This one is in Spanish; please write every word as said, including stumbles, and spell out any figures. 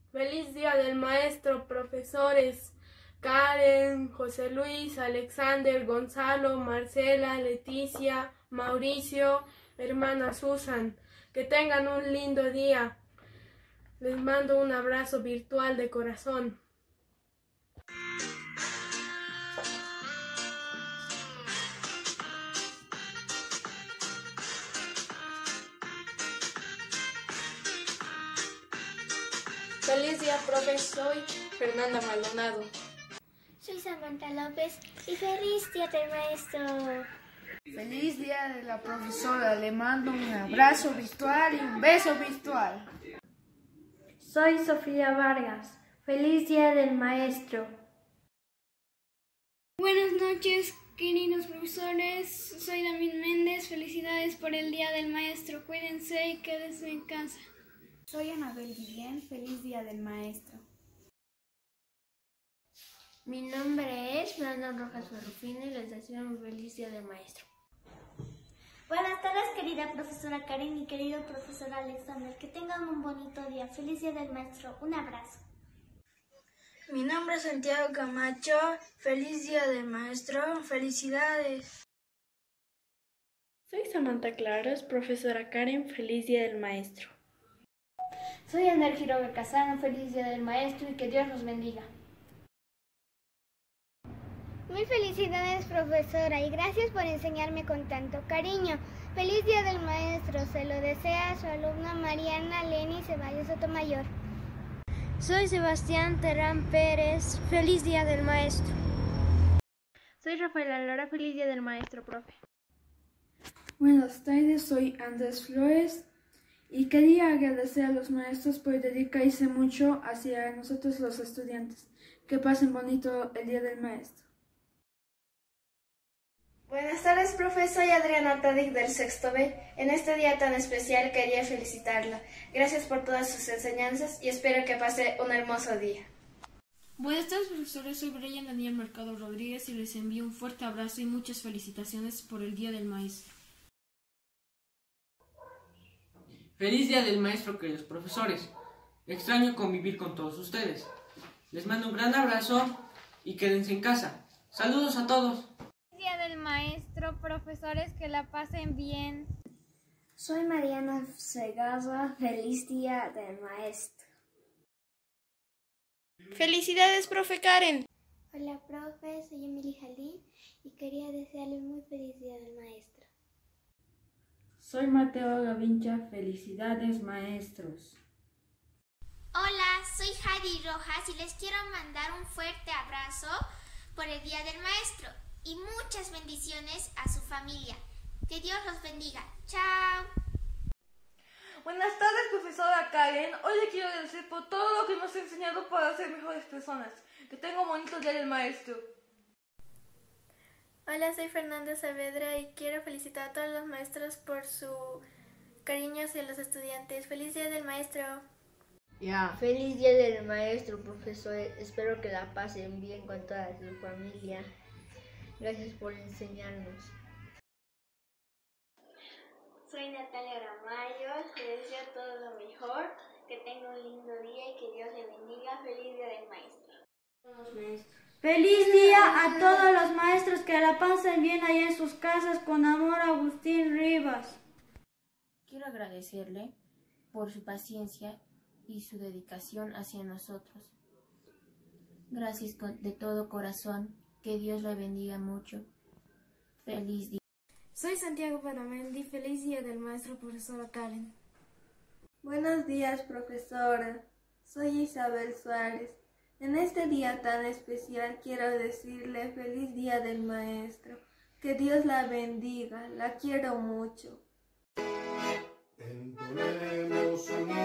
Feliz Día del Maestro, profesores Karen, José Luis, Alexander, Gonzalo, Marcela, Leticia, Mauricio, hermana Susan. Que tengan un lindo día. Les mando un abrazo virtual de corazón. Feliz día, profe. Soy Fernanda Maldonado. Soy Samantha López y feliz día del maestro. Feliz día de la profesora. Le mando un abrazo virtual y un beso virtual. Soy Sofía Vargas. Feliz día del maestro. Buenas noches, queridos profesores. Soy David Méndez. Felicidades por el día del maestro. Cuídense y quédense en casa. Soy Anabel Guillén, feliz día del maestro. Mi nombre es Brandon Rojas Ferrufino y les deseo un feliz día del maestro. Buenas tardes, querida profesora Karen y querido profesor Alexander. Que tengan un bonito día. Feliz día del maestro. Un abrazo. Mi nombre es Santiago Camacho. Feliz día del maestro. Felicidades. Soy Samantha Claros, profesora Karen. Feliz día del maestro. Soy Ander Quiroga Casano, feliz día del maestro y que Dios los bendiga. Mil felicidades, profesora, y gracias por enseñarme con tanto cariño. Feliz día del maestro, se lo desea su alumna Mariana Leni Ceballos Sotomayor. Soy Sebastián Terán Pérez, feliz día del maestro. Soy Rafaela Lora, feliz día del maestro, profe. Buenas tardes, soy Andrés Flores. Y quería agradecer a los maestros por dedicarse mucho hacia nosotros los estudiantes. Que pasen bonito el Día del Maestro. Buenas tardes, profe. Soy Adriana Tadic del sexto B. En este día tan especial quería felicitarla. Gracias por todas sus enseñanzas y espero que pase un hermoso día. Buenas tardes, profesores. Soy Brian Daniel Mercado Rodríguez y les envío un fuerte abrazo y muchas felicitaciones por el Día del Maestro. Feliz día del maestro, queridos profesores. Extraño convivir con todos ustedes. Les mando un gran abrazo y quédense en casa. Saludos a todos. Feliz día del maestro, profesores, que la pasen bien. Soy Mariana Segarra, feliz día del maestro. Felicidades, profe Karen. Hola, profe, soy Emily Jalín y quería desearle un muy feliz día del maestro. Soy Mateo Gavincha, felicidades maestros. Hola, soy Heidi Rojas y les quiero mandar un fuerte abrazo por el Día del Maestro y muchas bendiciones a su familia. Que Dios los bendiga. Chao. Buenas tardes, profesora Karen. Hoy le quiero agradecer por todo lo que nos ha enseñado para ser mejores personas. Que tenga un bonito Día del Maestro. Hola, soy Fernanda Saavedra y quiero felicitar a todos los maestros por su cariño hacia los estudiantes. ¡Feliz Día del Maestro! Ya, feliz Día del Maestro, profesor. Espero que la pasen bien con toda su familia. Gracias por enseñarnos. Soy Natalia Gramayo, les deseo todo lo mejor, que tenga un lindo día y que Dios le bendiga. ¡Feliz Día del Maestro! Los maestros. Feliz día a todos los maestros, que la pasen bien allá en sus casas. Con amor, Agustín Rivas. Quiero agradecerle por su paciencia y su dedicación hacia nosotros. Gracias de todo corazón, que Dios la bendiga mucho. Feliz día. Soy Santiago Panamendi, feliz día del maestro, profesora Karen. Buenos días, profesora. Soy Isabel Suárez. En este día tan especial quiero decirle feliz día del maestro. Que Dios la bendiga, la quiero mucho. Entonemos un